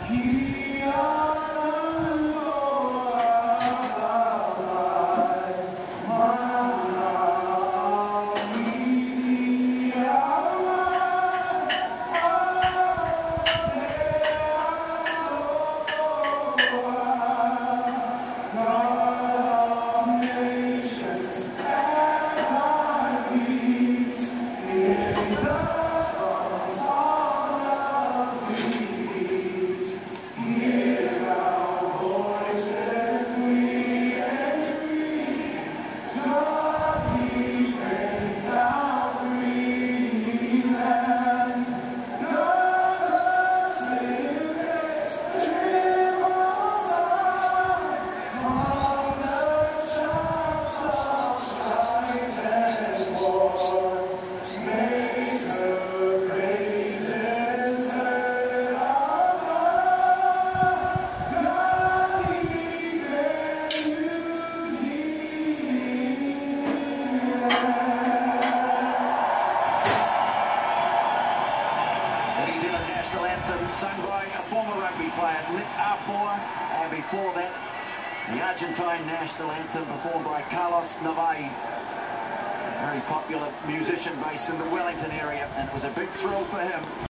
Sung by a former rugby player, Nick Afua, and before that, the Argentine national anthem performed by Carlos Navaji, a very popular musician based in the Wellington area, and it was a big thrill for him.